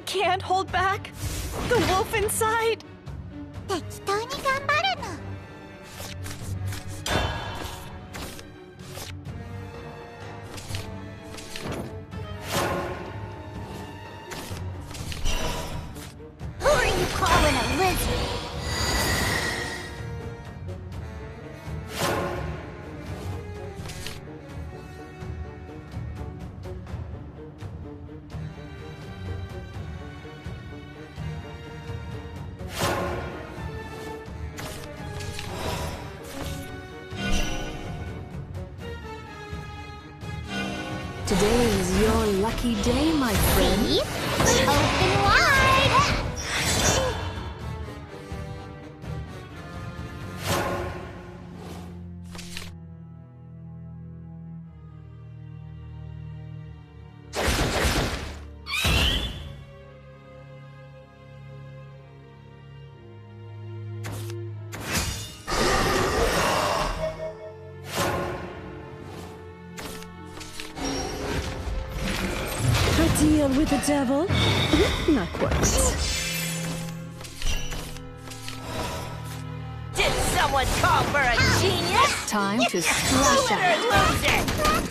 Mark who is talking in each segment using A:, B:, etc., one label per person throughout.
A: can't hold back. The wolf inside.
B: 適当に頑張るの。Who are you calling a lizard?
A: Today is your lucky day, my friend.
B: See? Open wide!
A: 'A deal with the devil? Not quite.
C: Did someone call for a genius?
A: Time to splash
C: Winner
A: out.
C: loser!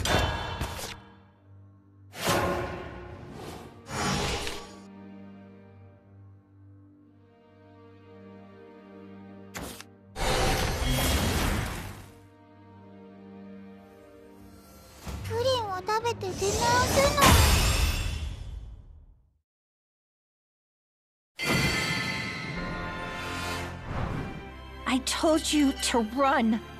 A: I told you to run.